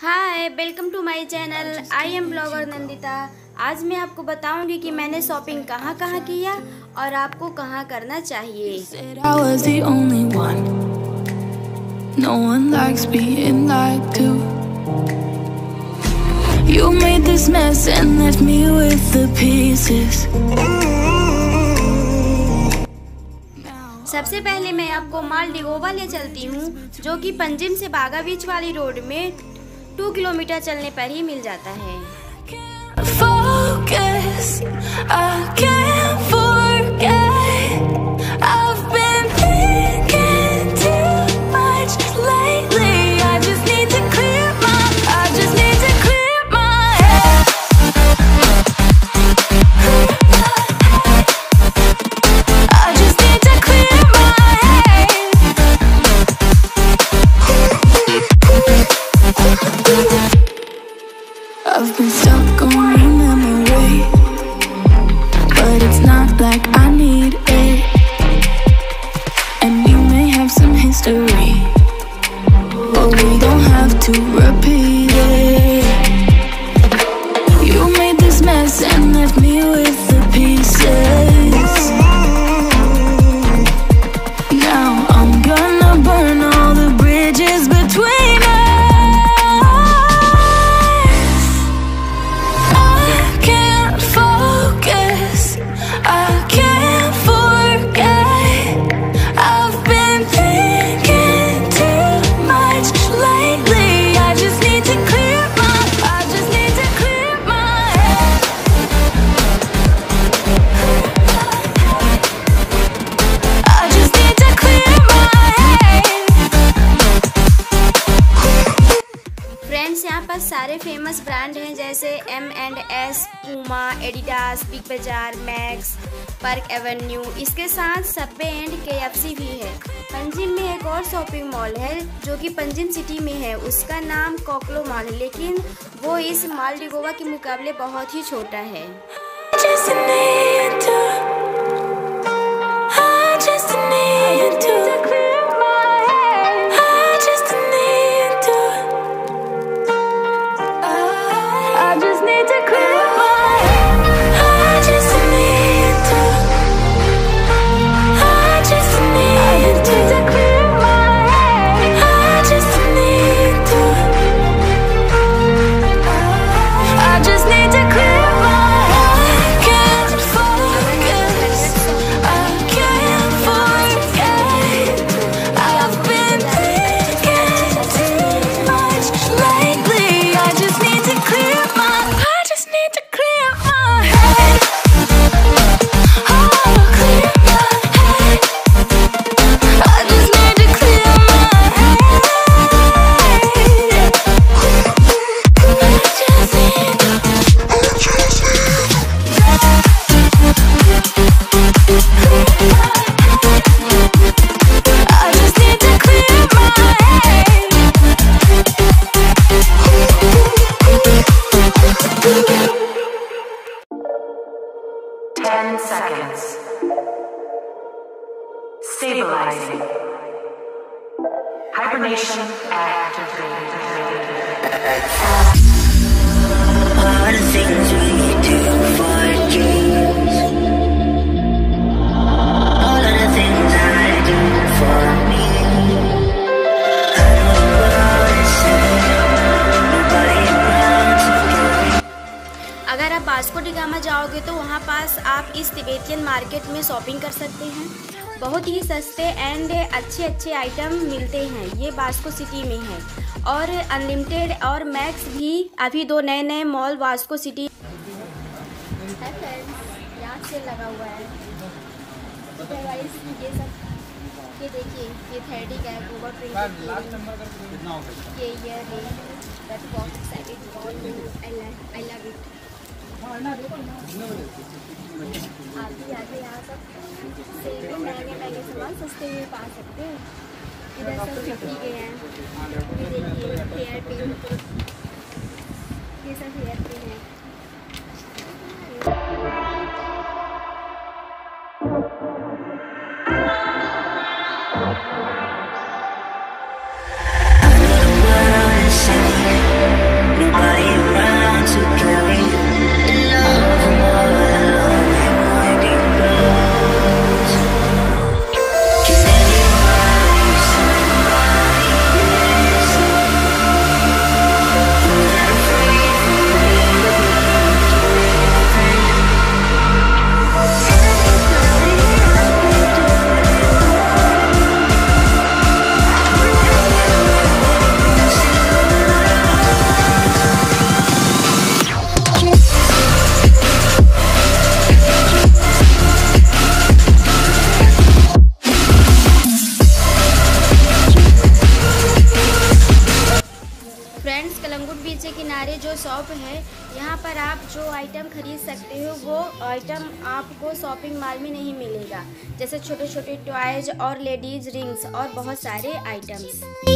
Hi, welcome to my channel. I am blogger Nandita. आज मैं आपको बताऊंगी कि मैंने शॉपिंग कहाँ कहाँ किया और आपको कहाँ करना चाहिए। No one likes being lied to. You made this mess and left me with the pieces. सबसे पहले मैं आपको मालदीव ले चलती हूँ, जो कि पंजिम से बागा बीच वाली रोड में 2 किलोमीटर चलने पर ही मिल जाता है। Focus, I can't forget. I've been thinking too much lately. I just need to clear my head. I just need to clear my head. I've been stuck on your memory, but it's not like I need it. And we may have some history, but we don't have to repeat it. You made this mess and left me with the pieces. Now I'm gonna burn all the bridges between us. यहाँ पर सारे famous brand हैं, जैसे M&S, Puma, Adidas, big bazaar, Max, park avenue. इसके साथ Subway and KFC भी है। पंजिम में एक और शॉपिंग मॉल है जो कि पंजिम सिटी में है, उसका नाम कोकलो मॉल है, लेकिन वो इस मालदीव के मुकाबले बहुत ही छोटा है। Stabilizing. Hibernation activated. All the things we do for dreams. All of the things I do for me. I know what all is said. Nobody around to. अगर आप वास्को डी गामा जाओगे तो वहाँ पास आप इस तिबेतियन मार्केट में shopping कर सकते हैं। बहुत ही सस्ते एंड अच्छे आइटम मिलते हैं। ये वास्को सिटी में है और अनलिमिटेड और मैक्स भी अभी 2 नए मॉल वास्को सिटी है। यहाँ से लगा हुआ है। ये सब ये देखिए, ये थ्रेडिंग है, गोबर प्रिंट, ये ear that box I love it. आगे यहाँ सब से महंगे सामान सस्ते में पा सकते हैं। इधर सब 50 के हैं। ये देखिए हेयर पिन, ये सब हेयर पिन है। I know what all is said. Friends, Calangute beach के किनारे जो शॉप है, यहाँ पर आप जो आइटम खरीद सकते हो वो आइटम आपको शॉपिंग मॉल में नहीं मिलेगा, जैसे छोटे छोटे टॉयज और लेडीज रिंग्स और बहुत सारे आइटम्स।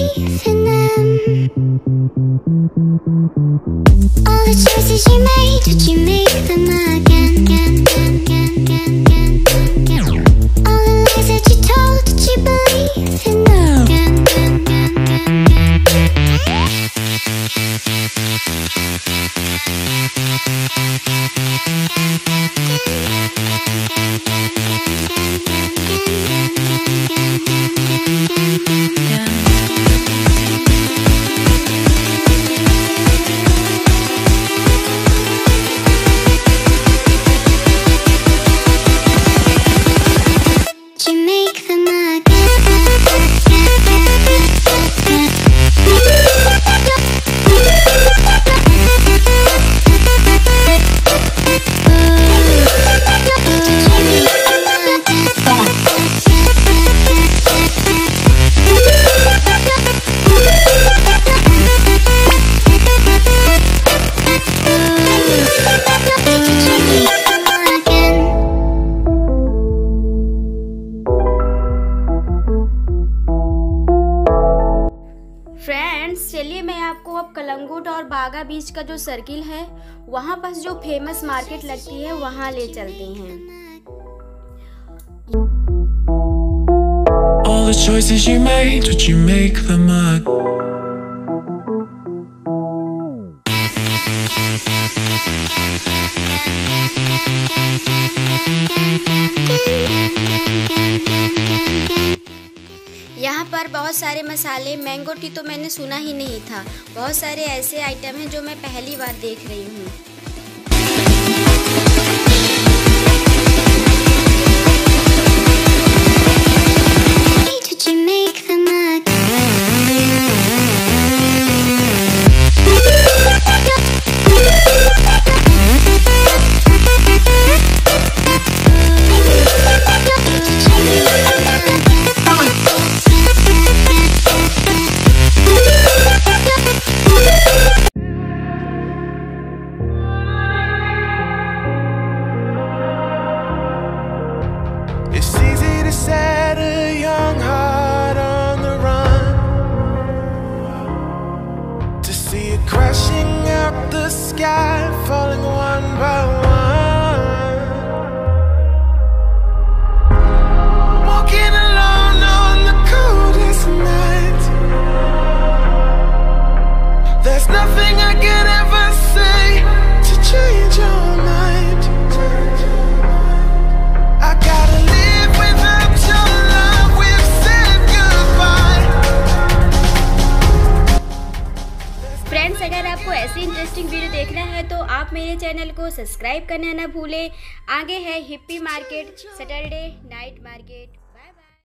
फ्रेंड्स, चलिए मैं आपको अब कलंगुट और बागा बीच का जो सर्किल है वहाँ पर जो फेमस मार्केट लगती है वहाँ ले चलते हैं। All the choices you made, did you make them up? यहाँ पर बहुत सारे मसाले, मैंगो टी तो मैंने सुना ही नहीं था। बहुत सारे ऐसे आइटम हैं जो मैं पहली बार देख रही हूँ। It's easy to set a young heart on the run, to see it crashing out the sky, falling one by one. Walking alone on the coldest night. There's nothing I can ever say to change your mind. I gotta live without your love, we've said goodbye. Friends, अगर आपको ऐसी interesting video देखना है तो आप मेरे channel को subscribe करना ना भूलें। आगे है hippie market, Saturday night market.